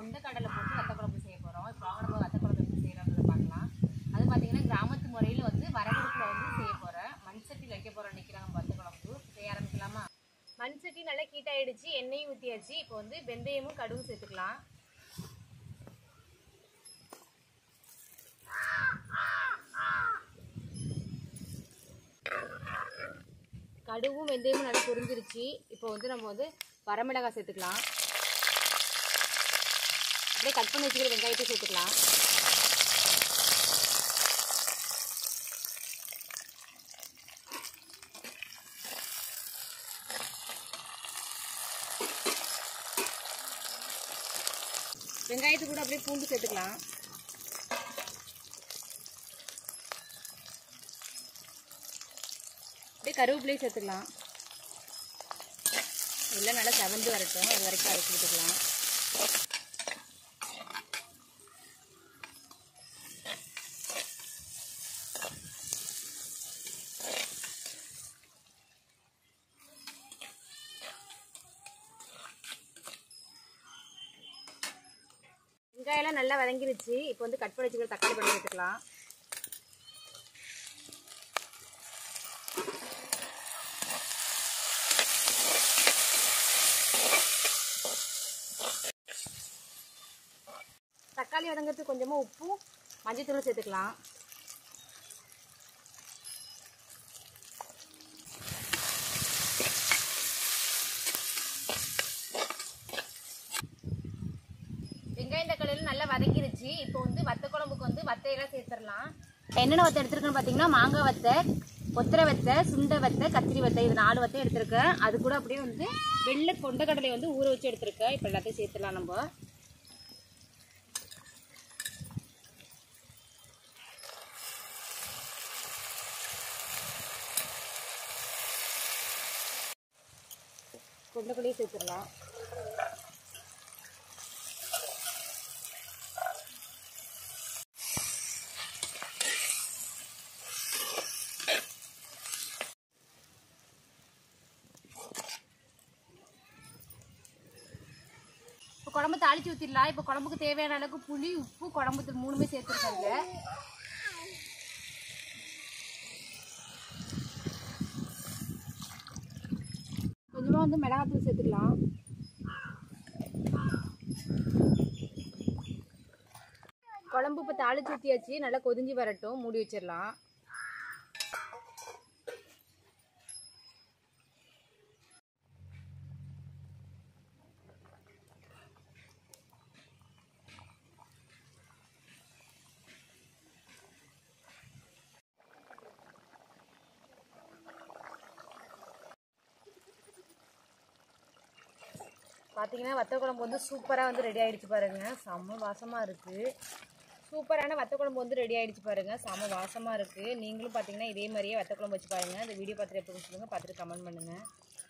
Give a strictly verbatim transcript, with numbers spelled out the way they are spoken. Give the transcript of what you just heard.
கொண்ட கடலை போட்டு வத்த குழம்பு செய்ய போகிறோம். இப்போ நம்ம வத்த குழம்பு எப்படி செய்யறோம்ன்றத பார்க்கலாம். அது பார்த்தீங்கன்னா கிராமத்து முறையில் வந்து வரகடுப்பில் வந்து செய்ய போகிறேன். மண் சட்டியில் வைக்க போகிறோம் நிற்கிறாங்க வத்த குழம்பு. செய்ய ஆரம்பிக்கலாமா? மண் சட்டி நல்லா ஹீட் ஆகிடுச்சு, எண்ணெயும் ஊற்றியாச்சு. இப்போ வந்து வெந்தயமும் கடுகு சேர்த்துக்கலாம். கடுகும் வெந்தயமும் நல்லா பொரிஞ்சிருச்சு. இப்போ வந்து நம்ம வந்து வரமிளகாய் சேர்த்துக்கலாம். அப்படியே கட் பண்ணி வச்சுக்கிற வெங்காயத்தை சேர்த்துக்கலாம். வெங்காயத்து கூட அப்படியே பூண்டு சேர்த்துக்கலாம். அப்படியே கருவேப்பிலையும் சேர்த்துக்கலாம். எல்லாம் நல்லா செவந்து வரட்டும், அது வரைக்கும் அரைச்சி விட்டுக்கலாம். வெங்காயம்லாம் நல்லா வதங்கிருச்சு. இப்போ வந்து கட் பண்ணி வச்சுக்கிற தக்காளி பழம் சேர்த்துக்கலாம். தக்காளி வதங்கிறதுக்கு கொஞ்சமாக உப்பும் மஞ்சத்தூளும் சேர்த்துக்கலாம். வெங்காயம் தக்காளியில் நல்லா வதங்கிருச்சு. இப்போ வந்து வத்த குழம்புக்கு வந்து வத்தையெல்லாம் சேர்த்துடலாம். என்னென்ன வத்தை எடுத்துருக்குன்னு பார்த்தீங்கன்னா மாங்காய் வத்தை, கொத்தரை வத்தை, சுண்டை வத்தை, கத்திரி வத்தை, இது நாலு வத்தை எடுத்துருக்கேன். அது கூட அப்படியே வந்து வெள்ளை கொண்டக்கடலை வந்து ஊற வச்சு எடுத்துருக்கேன். இப்போ எல்லாத்தையும் சேர்த்துடலாம். நம்ம கொண்டக்கடலையும் சேர்த்துடலாம். இப்போ குழம்பு தாளிச்சு ஊற்றிடலாம். இப்போ குழம்புக்கு தேவையான அளவுக்கு புளி, உப்பு, குழம்பு மூணுமே சேர்த்துருக்காங்க. கொஞ்சமாக வந்து மிளகாத்தூள் சேர்த்துக்கலாம். குழம்பு இப்போ தாளிச்சு ஊற்றியாச்சு, நல்லா கொதிஞ்சு வரட்டும், மூடி வச்சிடலாம். பார்த்தீங்கன்னா வத்த குழம்பு வந்து சூப்பராக வந்து ரெடி ஆகிடுச்சு பாருங்கள். செம்ம வாசமாக இருக்குது. சூப்பரான வத்த குழம்பு வந்து ரெடி ஆகிடுச்சு பாருங்கள். செம்ம வாசமாக இருக்குது. நீங்களும் பார்த்தீங்கன்னா இதே மாதிரியே வத்த குழம்பு வச்சு பாருங்கள். இந்த வீடியோ பார்த்துட்டு எப்படி சொல்லுங்கள், பார்த்துட்டு கமெண்ட் பண்ணுங்கள்.